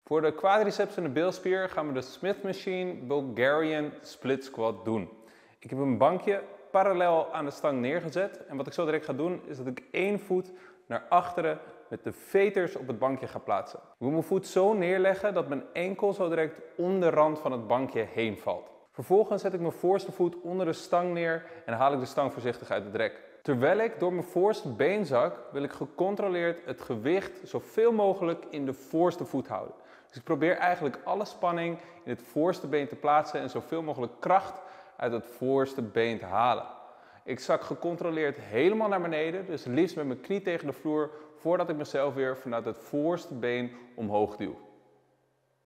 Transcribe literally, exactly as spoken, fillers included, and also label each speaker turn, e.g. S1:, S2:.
S1: Voor de quadriceps en de bilspier gaan we de Smith Machine Bulgarian Split Squat doen. Ik heb een bankje parallel aan de stang neergezet en wat ik zo direct ga doen is dat ik één voet naar achteren met de veters op het bankje ga plaatsen. Ik moet mijn voet zo neerleggen dat mijn enkel zo direct om de rand van het bankje heen valt. Vervolgens zet ik mijn voorste voet onder de stang neer en haal ik de stang voorzichtig uit het rek. Terwijl ik door mijn voorste been zak, wil ik gecontroleerd het gewicht zoveel mogelijk in de voorste voet houden. Dus ik probeer eigenlijk alle spanning in het voorste been te plaatsen en zoveel mogelijk kracht uit het voorste been te halen. Ik zak gecontroleerd helemaal naar beneden, dus liefst met mijn knie tegen de vloer, voordat ik mezelf weer vanuit het voorste been omhoog duw.